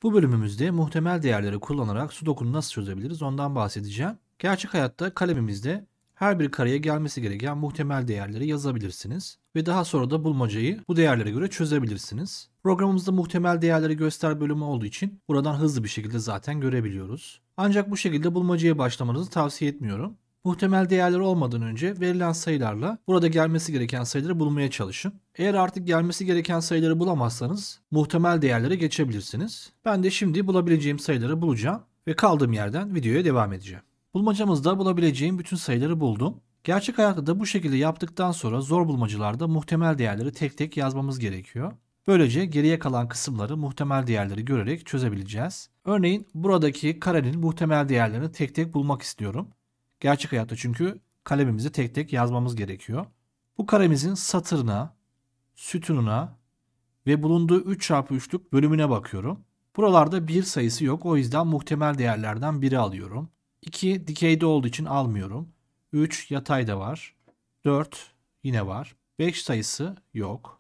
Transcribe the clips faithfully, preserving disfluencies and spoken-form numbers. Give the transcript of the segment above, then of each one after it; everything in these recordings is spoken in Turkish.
Bu bölümümüzde muhtemel değerleri kullanarak Sudoku'nu nasıl çözebiliriz ondan bahsedeceğim. Gerçek hayatta kalemimizde her bir kareye gelmesi gereken muhtemel değerleri yazabilirsiniz ve daha sonra da bulmacayı bu değerlere göre çözebilirsiniz. Programımızda muhtemel değerleri göster bölümü olduğu için buradan hızlı bir şekilde zaten görebiliyoruz. Ancak bu şekilde bulmacaya başlamanızı tavsiye etmiyorum. Muhtemel değerler olmadan önce verilen sayılarla burada gelmesi gereken sayıları bulmaya çalışın. Eğer artık gelmesi gereken sayıları bulamazsanız muhtemel değerlere geçebilirsiniz. Ben de şimdi bulabileceğim sayıları bulacağım ve kaldığım yerden videoya devam edeceğim. Bulmacamızda bulabileceğim bütün sayıları buldum. Gerçek hayatta da bu şekilde yaptıktan sonra zor bulmacalarda muhtemel değerleri tek tek yazmamız gerekiyor. Böylece geriye kalan kısımları muhtemel değerleri görerek çözebileceğiz. Örneğin buradaki karenin muhtemel değerlerini tek tek bulmak istiyorum. Gerçek hayatta çünkü kalemimizi tek tek yazmamız gerekiyor. Bu karemizin satırına, sütununa ve bulunduğu üç çarpı üçlük bölümüne bakıyorum. Buralarda bir sayısı yok, o yüzden muhtemel değerlerden biri alıyorum. iki dikeyde olduğu için almıyorum. üç yatayda var. dört yine var. beş sayısı yok.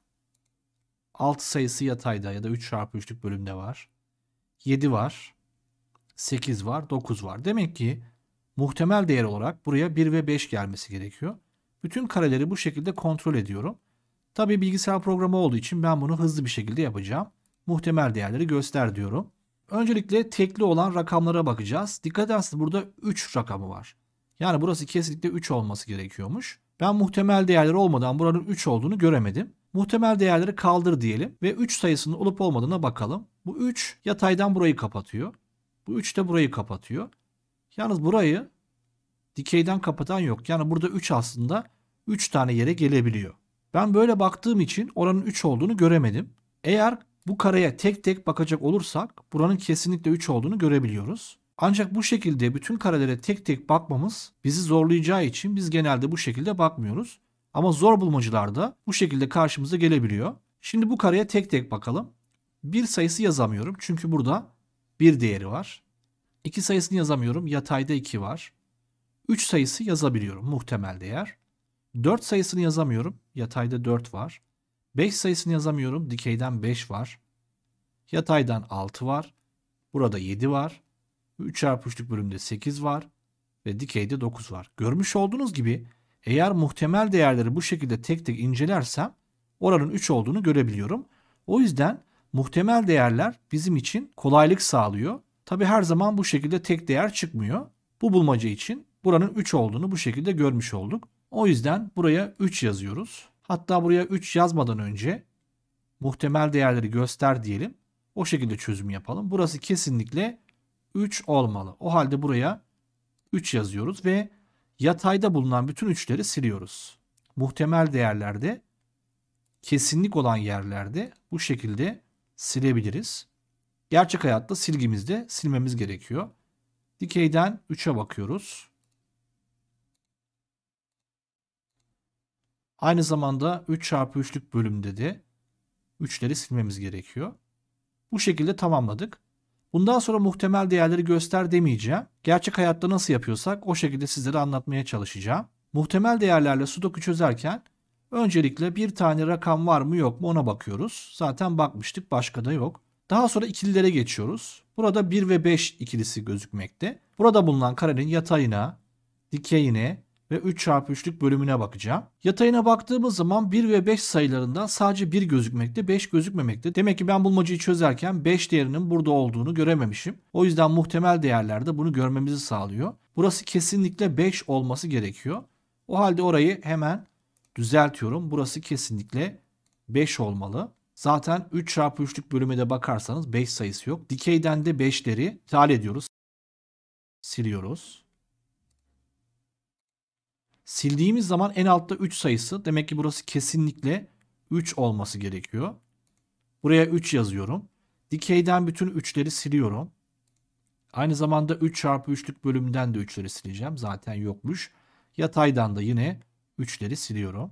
altı sayısı yatayda ya da üç çarpı üçlük bölümde var. yedi var. sekiz var. dokuz var. Demek ki muhtemel değer olarak buraya bir ve beş gelmesi gerekiyor. Bütün kareleri bu şekilde kontrol ediyorum. Tabii bilgisayar programı olduğu için ben bunu hızlı bir şekilde yapacağım. Muhtemel değerleri göster diyorum. Öncelikle tekli olan rakamlara bakacağız. Dikkat ederseniz burada üç rakamı var. Yani burası kesinlikle üç olması gerekiyormuş. Ben muhtemel değerleri olmadan buranın üç olduğunu göremedim. Muhtemel değerleri kaldır diyelim ve üç sayısının olup olmadığına bakalım. Bu üç yataydan burayı kapatıyor. Bu üç de burayı kapatıyor. Yalnız burayı dikeyden kapatan yok. Yani burada üç aslında üç tane yere gelebiliyor. Ben böyle baktığım için oranın üç olduğunu göremedim. Eğer bu kareye tek tek bakacak olursak buranın kesinlikle üç olduğunu görebiliyoruz. Ancak bu şekilde bütün karelere tek tek bakmamız bizi zorlayacağı için biz genelde bu şekilde bakmıyoruz. Ama zor bulmacılarda bu şekilde karşımıza gelebiliyor. Şimdi bu kareye tek tek bakalım. bir sayısı yazamıyorum çünkü burada bir değeri var. iki sayısını yazamıyorum, yatayda iki var. üç sayısı yazabiliyorum, muhtemel değer. dört sayısını yazamıyorum, yatayda dört var. beş sayısını yazamıyorum, dikeyden beş var. Yataydan altı var. Burada yedi var. üç çarpı üçlük bölümde sekiz var. Ve dikeyde dokuz var. Görmüş olduğunuz gibi eğer muhtemel değerleri bu şekilde tek tek incelersem oranın üç olduğunu görebiliyorum. O yüzden muhtemel değerler bizim için kolaylık sağlıyor. Tabi her zaman bu şekilde tek değer çıkmıyor. Bu bulmaca için buranın üç olduğunu bu şekilde görmüş olduk. O yüzden buraya üç yazıyoruz. Hatta buraya üç yazmadan önce muhtemel değerleri göster diyelim. O şekilde çözüm yapalım. Burası kesinlikle üç olmalı. O halde buraya üç yazıyoruz ve yatayda bulunan bütün üçleri siliyoruz. Muhtemel değerlerde kesinlik olan yerlerde bu şekilde silebiliriz. Gerçek hayatta silgimizde silmemiz gerekiyor. Dikeyden üçe bakıyoruz. Aynı zamanda üç çarpı üçlük bölümde de üçleri silmemiz gerekiyor. Bu şekilde tamamladık. Bundan sonra muhtemel değerleri göster demeyeceğim. Gerçek hayatta nasıl yapıyorsak o şekilde sizlere anlatmaya çalışacağım. Muhtemel değerlerle Sudoku çözerken öncelikle bir tane rakam var mı yok mu ona bakıyoruz. Zaten bakmıştık, başka da yok. Daha sonra ikililere geçiyoruz. Burada bir ve beş ikilisi gözükmekte. Burada bulunan karenin yatayına, dikeyine ve üç çarpı üçlük bölümüne bakacağım. Yatayına baktığımız zaman bir ve beş sayılarından sadece bir gözükmekte, beş gözükmemekte. Demek ki ben bulmacayı çözerken beş değerinin burada olduğunu görememişim. O yüzden muhtemel değerlerde bunu görmemizi sağlıyor. Burası kesinlikle beş olması gerekiyor. O halde orayı hemen düzeltiyorum. Burası kesinlikle beş olmalı. Zaten üç çarpı üçlük bölüme de bakarsanız beş sayısı yok. Dikeyden de beşleri iptal ediyoruz. Siliyoruz. Sildiğimiz zaman en altta üç sayısı. Demek ki burası kesinlikle üç olması gerekiyor. Buraya üç yazıyorum. Dikeyden bütün üçleri siliyorum. Aynı zamanda üç çarpı üçlük bölümden de üçleri sileceğim. Zaten yokmuş. Yataydan da yine üçleri siliyorum.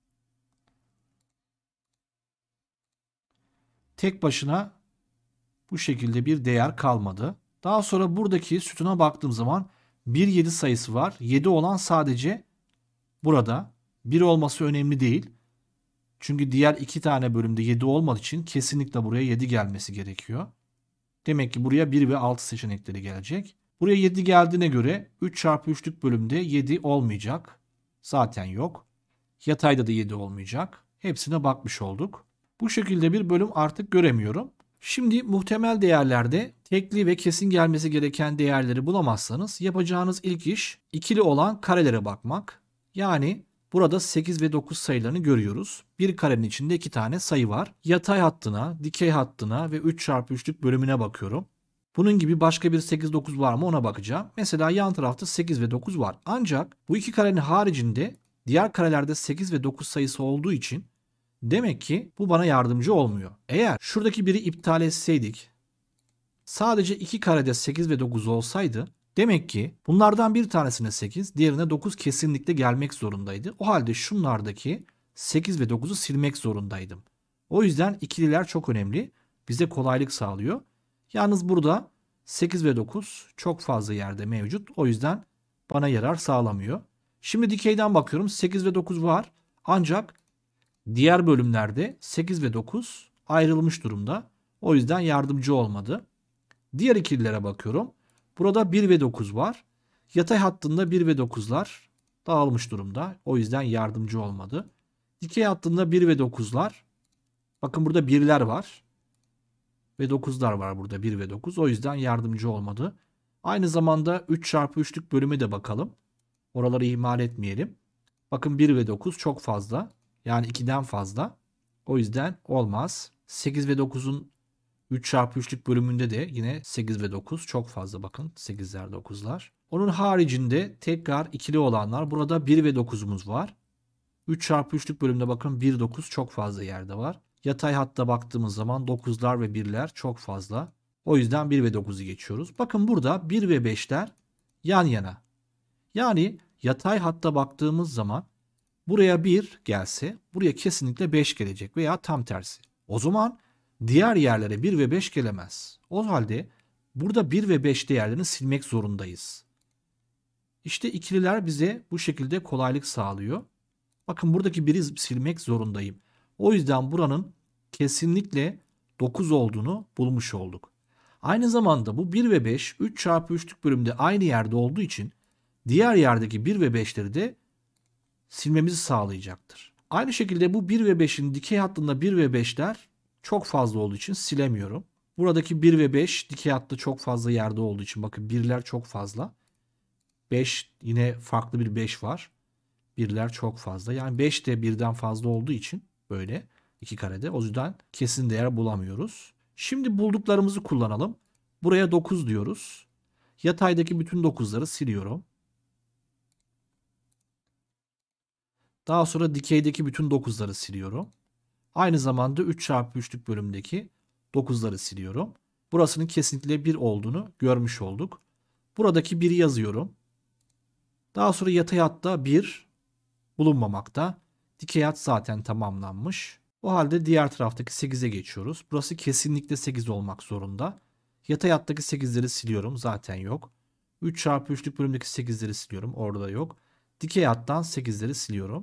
Tek başına bu şekilde bir değer kalmadı. Daha sonra buradaki sütuna baktığım zaman bir yedi sayısı var. yedi olan sadece burada. bir olması önemli değil. Çünkü diğer iki tane bölümde yedi olmadığı için kesinlikle buraya yedi gelmesi gerekiyor. Demek ki buraya bir ve altı seçenekleri gelecek. Buraya yedi geldiğine göre üç çarpı üçlük bölümde yedi olmayacak. Zaten yok. Yatayda da yedi olmayacak. Hepsine bakmış olduk. Bu şekilde bir bölüm artık göremiyorum. Şimdi muhtemel değerlerde tekli ve kesin gelmesi gereken değerleri bulamazsanız yapacağınız ilk iş ikili olan karelere bakmak. Yani burada sekiz ve dokuz sayılarını görüyoruz. Bir karenin içinde iki tane sayı var. Yatay hattına, dikey hattına ve üç çarpı üçlük bölümüne bakıyorum. Bunun gibi başka bir sekiz dokuz var mı ona bakacağım. Mesela yan tarafta sekiz ve dokuz var. Ancak bu iki karenin haricinde diğer karelerde sekiz ve dokuz sayısı olduğu için demek ki bu bana yardımcı olmuyor. Eğer şuradaki biri iptal etseydik, sadece iki karede sekiz ve dokuz olsaydı, demek ki bunlardan bir tanesine sekiz, diğerine dokuz kesinlikle gelmek zorundaydı. O halde şunlardaki sekiz ve dokuzu silmek zorundaydım. O yüzden ikililer çok önemli. Bize kolaylık sağlıyor. Yalnız burada sekiz ve dokuz çok fazla yerde mevcut. O yüzden bana yarar sağlamıyor. Şimdi dikeyden bakıyorum. sekiz ve dokuz var. Ancak diğer bölümlerde sekiz ve dokuz ayrılmış durumda. O yüzden yardımcı olmadı. Diğer ikililere bakıyorum. Burada bir ve dokuz var. Yatay hattında bir ve dokuzlar dağılmış durumda. O yüzden yardımcı olmadı. Dikey hattında bir ve dokuzlar. Bakın burada birler var. Ve dokuzlar var burada, bir ve dokuz. O yüzden yardımcı olmadı. Aynı zamanda üç çarpı üçlük bölüme de bakalım. Oraları ihmal etmeyelim. Bakın bir ve dokuz çok fazla. Yani ikiden fazla. O yüzden olmaz. sekiz ve dokuzun üç çarpı üçlük bölümünde de yine sekiz ve dokuz çok fazla, bakın sekizler dokuzlar. Onun haricinde tekrar ikili olanlar, burada bir ve dokuzumuz var. üç çarpı üçlük bölümde bakın bir dokuz çok fazla yerde var. Yatay hatta baktığımız zaman dokuzlar ve birler çok fazla. O yüzden bir ve dokuzu geçiyoruz. Bakın burada bir ve beşler yan yana. Yani yatay hatta baktığımız zaman buraya bir gelse buraya kesinlikle beş gelecek veya tam tersi. O zaman diğer yerlere bir ve beş gelemez. O halde burada bir ve beş değerlerini silmek zorundayız. İşte ikililer bize bu şekilde kolaylık sağlıyor. Bakın buradaki biri silmek zorundayım. O yüzden buranın kesinlikle dokuz olduğunu bulmuş olduk. Aynı zamanda bu bir ve beş üç çarpı üçlük bölümde aynı yerde olduğu için diğer yerdeki bir ve beşleri de silmemizi sağlayacaktır. Aynı şekilde bu bir ve beşin dikey hattında bir ve beşler çok fazla olduğu için silemiyorum. Buradaki bir ve beş dikey hattı çok fazla yerde olduğu için bakın birler çok fazla. beş yine farklı bir beş var. Birler çok fazla. Yani beş de birden fazla olduğu için böyle iki karede. O yüzden kesin değer bulamıyoruz. Şimdi bulduklarımızı kullanalım. Buraya dokuz diyoruz. Yataydaki bütün dokuzları siliyorum. Daha sonra dikeydeki bütün dokuzları siliyorum. Aynı zamanda üç çarpı üçlük bölümdeki dokuzları siliyorum. Burasının kesinlikle bir olduğunu görmüş olduk. Buradaki biri yazıyorum. Daha sonra yatay hatta bir bulunmamakta. Dikey hat zaten tamamlanmış. O halde diğer taraftaki sekize geçiyoruz. Burası kesinlikle sekiz olmak zorunda. Yatay hattaki sekizleri siliyorum. Zaten yok. üç çarpı üçlük bölümdeki sekizleri siliyorum. Orada da yok. Dikey hattan sekizleri siliyorum.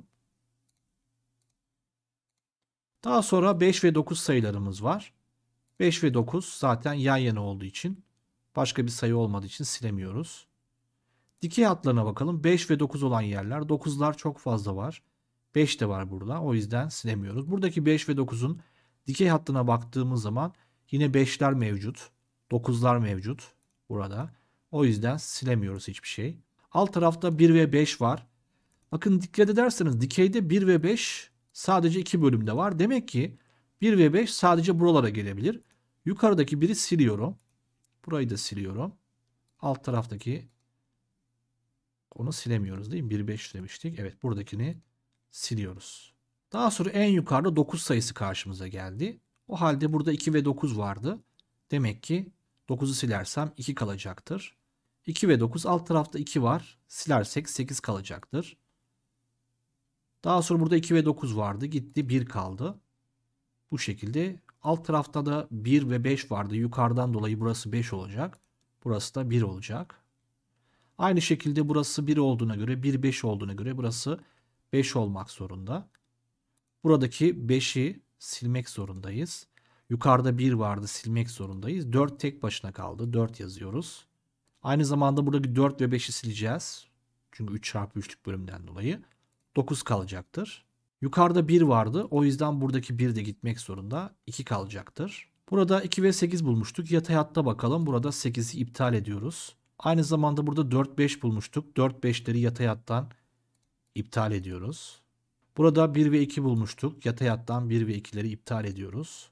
Daha sonra beş ve dokuz sayılarımız var. beş ve dokuz zaten yan yana olduğu için başka bir sayı olmadığı için silemiyoruz. Dikey hatlarına bakalım. beş ve dokuz olan yerler. dokuzlar çok fazla var. beş de var burada. O yüzden silemiyoruz. Buradaki beş ve dokuzun dikey hattına baktığımız zaman yine beşler mevcut. dokuzlar mevcut burada. O yüzden silemiyoruz hiçbir şey. Alt tarafta bir ve beş var. Bakın dikkat ederseniz dikeyde bir ve beş sadece iki bölümde var. Demek ki bir ve beş sadece buralara gelebilir. Yukarıdaki biri siliyorum. Burayı da siliyorum. Alt taraftaki onu silemiyoruz değil mi? bir beş demiştik. Evet, buradakini siliyoruz. Daha sonra en yukarıda dokuz sayısı karşımıza geldi. O halde burada iki ve dokuz vardı. Demek ki dokuzu silersem iki kalacaktır. iki ve dokuz, alt tarafta iki var. Silersek sekiz kalacaktır. Daha sonra burada iki ve dokuz vardı. Gitti, bir kaldı. Bu şekilde alt tarafta da bir ve beş vardı. Yukarıdan dolayı burası beş olacak. Burası da bir olacak. Aynı şekilde burası bir olduğuna göre, bir beş olduğuna göre burası beş olmak zorunda. Buradaki beşi silmek zorundayız. Yukarıda bir vardı, silmek zorundayız. dört tek başına kaldı. dört yazıyoruz. Aynı zamanda buradaki dört ve beşi sileceğiz. Çünkü üç çarpı üçlük bölümden dolayı. dokuz kalacaktır. Yukarıda bir vardı. O yüzden buradaki bir de gitmek zorunda. iki kalacaktır. Burada iki ve sekiz bulmuştuk. Yatay hatta bakalım. Burada sekizi iptal ediyoruz. Aynı zamanda burada dört beş bulmuştuk. dört beşleri yatay hattan iptal ediyoruz. Burada bir ve iki bulmuştuk. Yatay hattan bir ve ikileri iptal ediyoruz.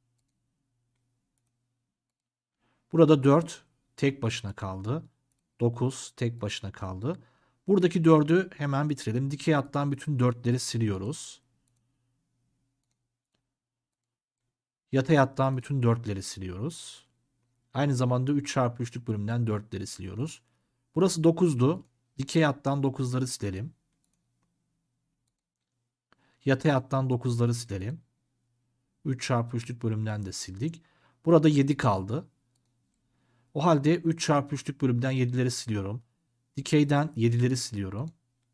Burada dört tek başına kaldı. dokuz tek başına kaldı. Buradaki dördü hemen bitirelim. Dikey hattan bütün dörtleri siliyoruz. Yatay hattan bütün dörtleri siliyoruz. Aynı zamanda üç çarpı üçlük bölümden dörtleri siliyoruz. Burası dokuzdu. Dikey hattan dokuzları silelim. Yatay hattan dokuzları silelim. üç çarpı üçlük bölümden de sildik. Burada yedi kaldı. O halde üç çarpı üçlük bölümden yedileri siliyorum. Dikeyden yedileri siliyorum.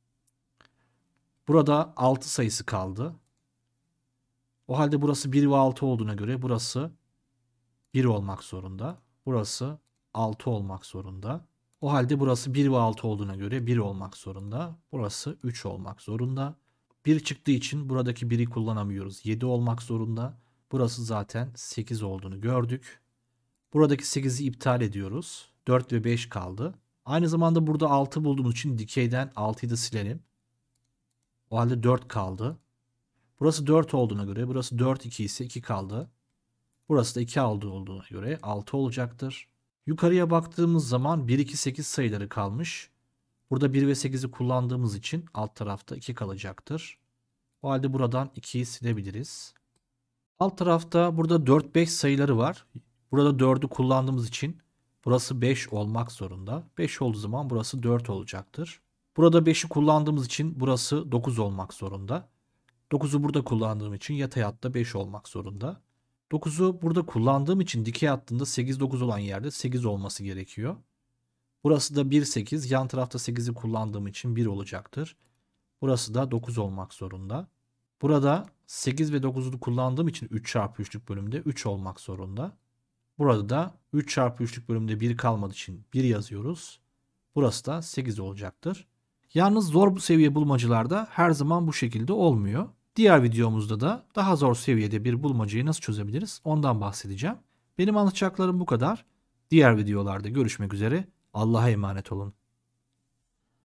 Burada altı sayısı kaldı. O halde burası bir ve altı olduğuna göre burası bir olmak zorunda. Burası altı olmak zorunda. O halde burası bir ve altı olduğuna göre bir olmak zorunda. Burası üç olmak zorunda. bir çıktığı için buradaki biri kullanamıyoruz. yedi olmak zorunda. Burası zaten sekiz olduğunu gördük. Buradaki sekizi iptal ediyoruz. dört ve beş kaldı. Aynı zamanda burada altı bulduğumuz için dikeyden altıyı da silelim. O halde dört kaldı. Burası dört olduğuna göre burası dört iki ise iki kaldı. Burası da iki olduğuna göre altı olacaktır. Yukarıya baktığımız zaman bir iki sekiz sayıları kalmış. Burada bir ve sekizi kullandığımız için alt tarafta iki kalacaktır. O halde buradan ikiyi silebiliriz. Alt tarafta burada dört beş sayıları var. Burada dördü kullandığımız için burası beş olmak zorunda. beş olduğu zaman burası dört olacaktır. Burada beşi kullandığımız için burası dokuz olmak zorunda. dokuzu burada kullandığım için yatay hatta beş olmak zorunda. dokuzu burada kullandığım için dikey hattında sekiz dokuz olan yerde sekiz olması gerekiyor. Burası da bir sekiz. Yan tarafta sekizi kullandığım için bir olacaktır. Burası da dokuz olmak zorunda. Burada sekiz ve dokuzu kullandığım için üç çarpı üçlük bölümde üç olmak zorunda. Burada da üç çarpı üçlük bölümde bir kalmadığı için bir yazıyoruz. Burası da sekiz olacaktır. Yalnız zor bu seviye bulmacalarda her zaman bu şekilde olmuyor. Diğer videomuzda da daha zor seviyede bir bulmacayı nasıl çözebiliriz ondan bahsedeceğim. Benim anlatacaklarım bu kadar. Diğer videolarda görüşmek üzere. Allah'a emanet olun.